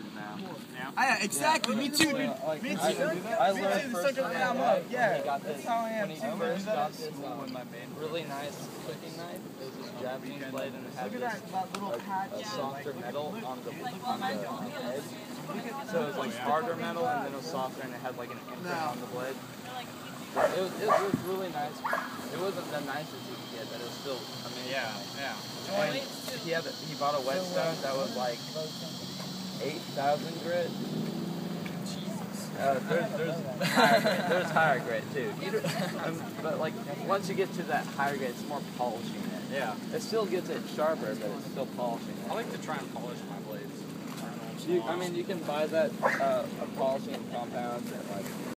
is now. Yeah, exactly. Me too, dude. Me too. I learned first when Yeah, he got this. that's how I am When he too. first got this really nice cooking knife, it was this Japanese blade and it had Look at that little patch. a softer metal on the edge. So it was like harder metal and then it was softer and it had like an imprint on the blade. It was really nice. It wasn't the nicest you could get, but it was still amazing. Yeah. And he bought a whetstone that was like 8,000 grit. There's higher grade too. But like once you get to that higher grade, it's more polishing it. Yeah. It still gets it sharper, but it's still polishing it. I like to try and polish my blades. You can buy that a polishing compound at like